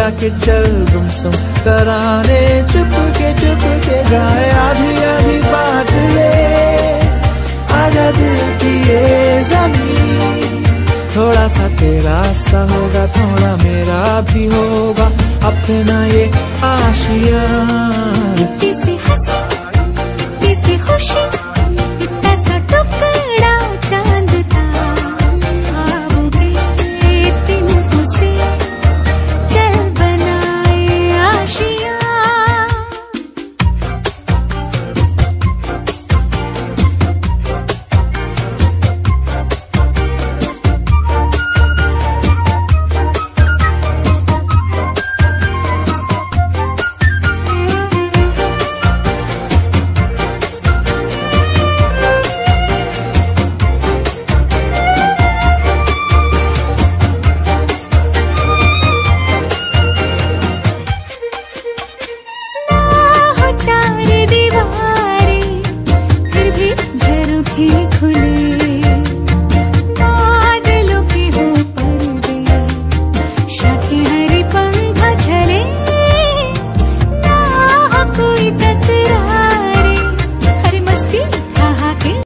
लगा के चल गुमसुम तराने चुप के गाए, आधी आधी बांट ले आजा दिल की ये ज़मीन। थोड़ा सा तेरा सा होगा, थोड़ा मेरा भी होगा, अपना ये आशियाँ।